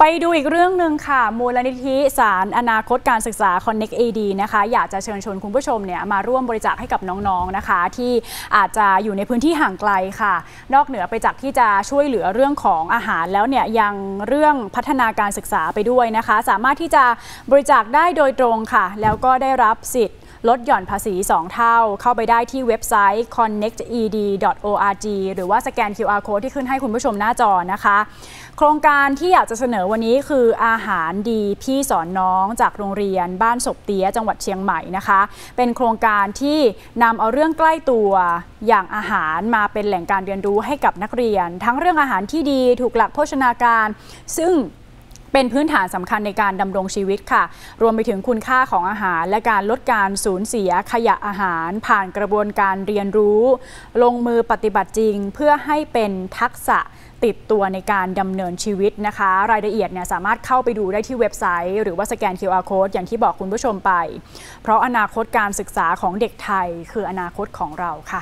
ดูอีกเรื่องหนึ่งค่ะมูลนิธิสารอนาคตการศึกษา Connect AD นะคะอยากจะเชิญชวนคุณผู้ชมเนี่ยมาร่วมบริจาคให้กับน้องๆนะคะที่อาจจะอยู่ในพื้นที่ห่างไกลค่ะนอกเหนือไปจากที่จะช่วยเหลือเรื่องของอาหารแล้วเนี่ยยังเรื่องพัฒนาการศึกษาไปด้วยนะคะสามารถที่จะบริจาคได้โดยตรงค่ะแล้วก็ได้รับสิทธิ์ลดหย่อนภาษี2เท่าเข้าไปได้ที่เว็บไซต์ connected.org หรือว่าสแกน QR Code ที่ขึ้นให้คุณผู้ชมหน้าจอนะคะโครงการที่อยากจะเสนอวันนี้คืออาหารดีพี่สอนน้องจากโรงเรียนบ้านศพเตี้ยจังหวัดเชียงใหม่นะคะเป็นโครงการที่นำเอาเรื่องใกล้ตัวอย่างอาหารมาเป็นแหล่งการเรียนรู้ให้กับนักเรียนทั้งเรื่องอาหารที่ดีถูกหลักโภชนาการซึ่งเป็นพื้นฐานสำคัญในการดำรงชีวิตค่ะรวมไปถึงคุณค่าของอาหารและการลดการสูญเสียขยะอาหารผ่านกระบวนการเรียนรู้ลงมือปฏิบัติจริงเพื่อให้เป็นทักษะติดตัวในการดำเนินชีวิตนะคะรายละเอียดเนี่ยสามารถเข้าไปดูได้ที่เว็บไซต์หรือว่าสแกน QR Code อย่างที่บอกคุณผู้ชมไปเพราะอนาคตการศึกษาของเด็กไทยคืออนาคตของเราค่ะ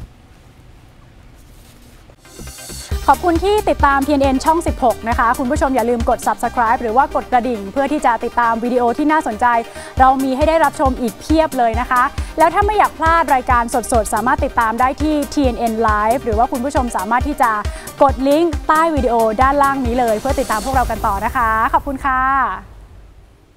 ขอบคุณที่ติดตาม TNN ช่อง 16 นะคะคุณผู้ชมอย่าลืมกด Subscribe หรือว่ากดกระดิ่งเพื่อที่จะติดตามวิดีโอที่น่าสนใจเรามีให้ได้รับชมอีกเพียบเลยนะคะแล้วถ้าไม่อยากพลาดรายการสดๆสามารถติดตามได้ที่ TNN Live หรือว่าคุณผู้ชมสามารถที่จะกดลิงก์ใต้วิดีโอด้านล่างนี้เลยเพื่อติดตามพวกเรากันต่อนะคะขอบคุณค่ะ